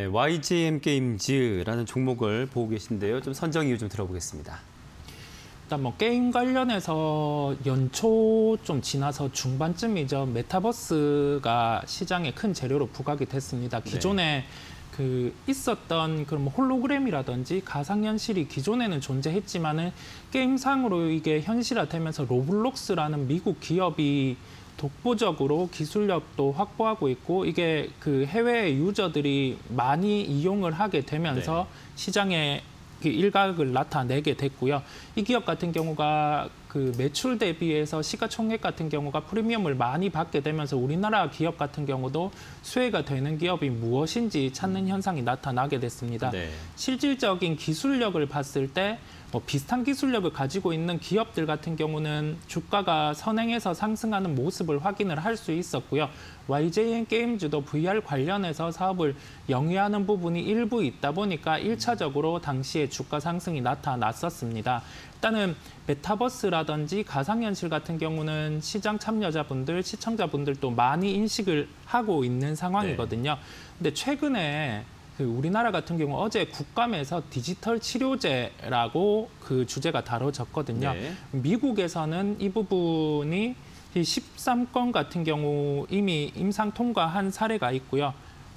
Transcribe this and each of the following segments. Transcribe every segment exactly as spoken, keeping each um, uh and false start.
네, 와이제이엠게임즈라는 종목을 보고 계신데요. 좀 선정 이유 좀 들어보겠습니다. 일단 뭐 게임 관련해서 연초 좀 지나서 중반쯤이죠. 메타버스가 시장에 큰 재료로 부각이 됐습니다. 기존에 네. 그 있었던 그런 뭐 홀로그램이라든지 가상현실이 기존에는 존재했지만은 게임상으로 이게 현실화되면서 로블록스라는 미국 기업이 독보적으로 기술력도 확보하고 있고 이게 그 해외 유저들이 많이 이용을 하게 되면서 네. 시장에 일각을 나타내게 됐고요. 이 기업 같은 경우가 그 매출 대비해서 시가총액 같은 경우가 프리미엄을 많이 받게 되면서 우리나라 기업 같은 경우도 수혜가 되는 기업이 무엇인지 찾는 현상이 나타나게 됐습니다. 네. 실질적인 기술력을 봤을 때 뭐 비슷한 기술력을 가지고 있는 기업들 같은 경우는 주가가 선행해서 상승하는 모습을 확인을 할 수 있었고요. 와이제이엠게임즈도 브이알 관련해서 사업을 영위하는 부분이 일부 있다 보니까 일차적으로 당시에 주가 상승이 나타났었습니다. 일단은 메타버스라든지 가상현실 같은 경우는 시장 참여자분들, 시청자분들도 많이 인식을 하고 있는 상황이거든요. 네. 근데 최근에 그 우리나라 같은 경우 어제 국감에서 디지털 치료제라고 그 주제가 다뤄졌거든요. 네. 미국에서는 이 부분이 십삼 건 같은 경우 이미 임상 통과한 사례가 있고요.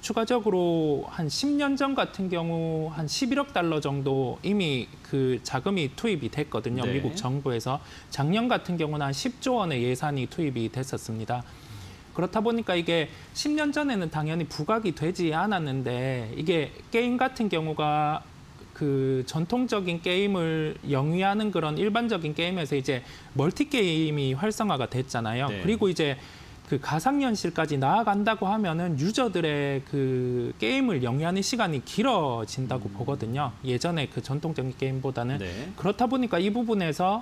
추가적으로 한 십 년 전 같은 경우 한 십일억 달러 정도 이미 그 자금이 투입이 됐거든요. 네. 미국 정부에서. 작년 같은 경우는 한 십조 원의 예산이 투입이 됐었습니다. 그렇다 보니까 이게 십 년 전에는 당연히 부각이 되지 않았는데 이게 게임 같은 경우가 그 전통적인 게임을 영위하는 그런 일반적인 게임에서 이제 멀티 게임이 활성화가 됐잖아요. 네. 그리고 이제 그 가상현실까지 나아간다고 하면은 유저들의 그 게임을 영위하는 시간이 길어진다고 음. 보거든요. 예전에 그 전통적인 게임보다는. 네. 그렇다 보니까 이 부분에서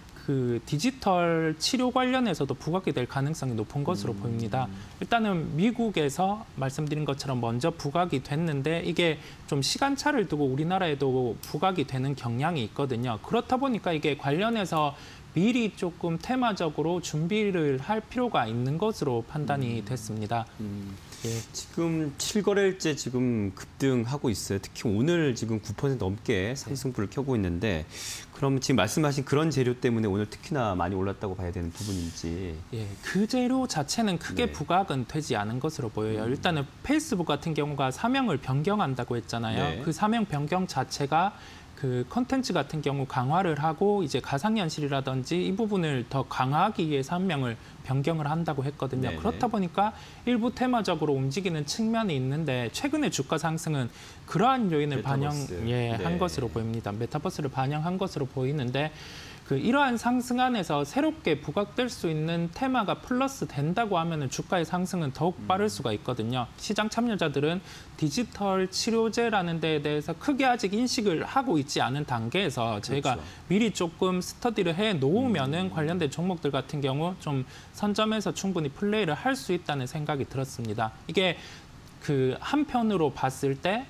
그 디지털 치료 관련해서도 부각이 될 가능성이 높은 것으로 음. 보입니다. 일단은 미국에서 말씀드린 것처럼 먼저 부각이 됐는데 이게 좀 시간차를 두고 우리나라에도 부각이 되는 경향이 있거든요. 그렇다 보니까 이게 관련해서 미리 조금 테마적으로 준비를 할 필요가 있는 것으로 판단이 음. 됐습니다. 음. 예. 지금 칠 거래일째 지금 급등하고 있어요. 특히 오늘 지금 구 퍼센트 넘게 상승불을 켜고 있는데 그럼 지금 말씀하신 그런 재료 때문에 오늘 특히나 많이 올랐다고 봐야 되는 부분인지. 예, 그 재료 자체는 크게 네. 부각은 되지 않은 것으로 보여요. 음. 일단은 페이스북 같은 경우가 사명을 변경한다고 했잖아요. 네. 그 사명 변경 자체가 그 컨텐츠 같은 경우 강화를 하고 이제 가상현실이라든지 이 부분을 더 강화하기 위해 사명을 변경을 한다고 했거든요. 네네. 그렇다 보니까 일부 테마적으로 움직이는 측면이 있는데 최근의 주가 상승은 그러한 요인을 메타버스. 반영한 예, 네. 것으로 보입니다. 메타버스를 반영한 것으로 보이는데 그 이러한 상승 안에서 새롭게 부각될 수 있는 테마가 플러스 된다고 하면은 주가의 상승은 더욱 빠를 수가 있거든요. 시장 참여자들은 디지털 치료제라는 데에 대해서 크게 아직 인식을 하고 있지 않은 단계에서 저희가 그렇죠. 미리 조금 스터디를 해 놓으면은 음. 관련된 종목들 같은 경우 좀 선점해서 충분히 플레이를 할 수 있다는 생각이 들었습니다. 이게 그 한편으로 봤을 때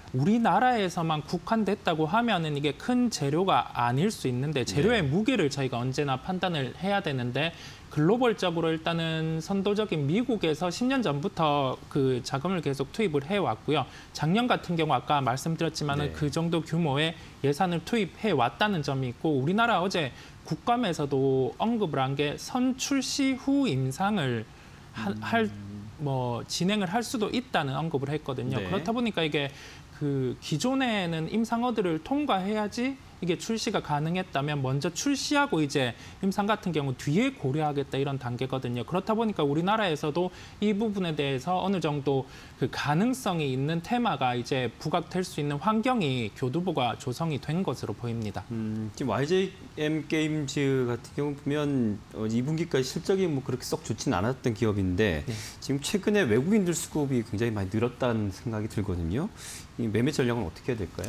우리나라에서만 국한됐다고 하면은 이게 큰 재료가 아닐 수 있는데 재료의 네. 무게를 저희가 언제나 판단을 해야 되는데 글로벌적으로 일단은 선도적인 미국에서 십 년 전부터 그 자금을 계속 투입을 해왔고요. 작년 같은 경우 아까 말씀드렸지만은 네. 그 정도 규모의 예산을 투입해 왔다는 점이 있고 우리나라 어제 국감에서도 언급을 한 게 선출시 후 임상을 음. 할 뭐 진행을 할 수도 있다는 언급을 했거든요. 네. 그렇다 보니까 이게 그 기존에는 임상어들을 통과해야지 이게 출시가 가능했다면 먼저 출시하고 이제 임상 같은 경우 뒤에 고려하겠다 이런 단계거든요. 그렇다 보니까 우리나라에서도 이 부분에 대해서 어느 정도 그 가능성이 있는 테마가 이제 부각될 수 있는 환경이 교두보가 조성이 된 것으로 보입니다. 음, 지금 와이제이엠게임즈 같은 경우 보면 이 분기까지 실적이 뭐 그렇게 썩 좋지는 않았던 기업인데 네. 지금 최근에 외국인들 수급이 굉장히 많이 늘었다는 생각이 들거든요. 이 매매 전략은 어떻게 해야 될까요?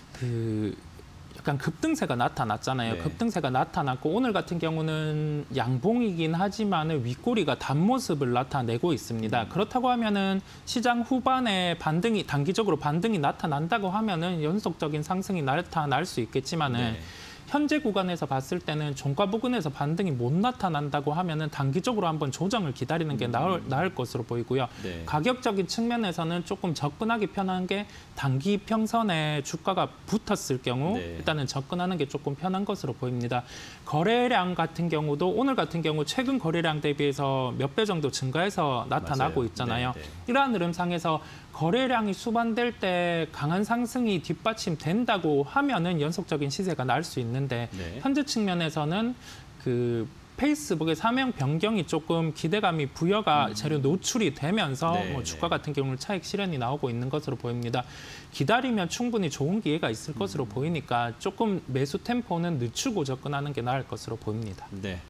그 약간 급등세가 나타났잖아요. 네. 급등세가 나타났고 오늘 같은 경우는 양봉이긴 하지만 윗꼬리가 단 모습을 나타내고 있습니다. 음. 그렇다고 하면은 시장 후반에 반등이 단기적으로 반등이 나타난다고 하면은 연속적인 상승이 나타날 수 있겠지만은 네. 현재 구간에서 봤을 때는 종가 부근에서 반등이 못 나타난다고 하면은 단기적으로 한번 조정을 기다리는 게 나을, 나을 것으로 보이고요. 네. 가격적인 측면에서는 조금 접근하기 편한 게 단기 평선에 주가가 붙었을 경우 네. 일단은 접근하는 게 조금 편한 것으로 보입니다. 거래량 같은 경우도 오늘 같은 경우 최근 거래량 대비해서 몇 배 정도 증가해서 나타나고 맞아요. 있잖아요. 네, 네. 이러한 흐름상에서 거래량이 수반될 때 강한 상승이 뒷받침된다고 하면은 연속적인 시세가 날 수 있는데 네. 현재 측면에서는 그 페이스북의 사명 변경이 조금 기대감이 부여가 재료 노출이 되면서 네, 뭐 네. 주가 같은 경우는 차익 실현이 나오고 있는 것으로 보입니다. 기다리면 충분히 좋은 기회가 있을 것으로 보이니까 조금 매수 템포는 늦추고 접근하는 게 나을 것으로 보입니다. 네.